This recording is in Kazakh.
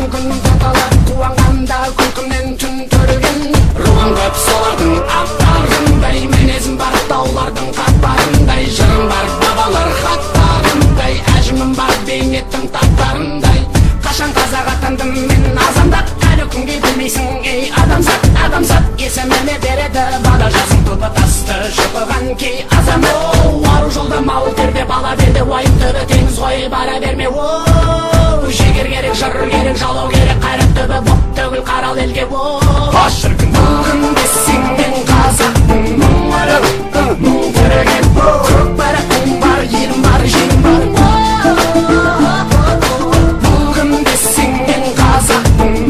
күн таталап қуанғанда күлкімнен түн түрген руым көп солардың аттарындай мінезім бар таулардың қатпарындай жырым бар бабалар хаттарындай әжімім бар бейнеттің таттарындай қашан қазақ атандым мен азандап әлі күнге білмейсің ей адамзат адамзат есіміме береді бала жасың тұлпы тасты шұқыған кей азамат ару жолда мал терде бала берде уайым түбі теңіз ғой бара берме жігер керек жыр керек жалау керек қайрат түбі бұлт төгіл қарал елге аш шіркін бүгін десең мен қазақпын мың ырықты мың түреген көк барақтың бар елім бар жерім бар бүгін десең мен қазақпын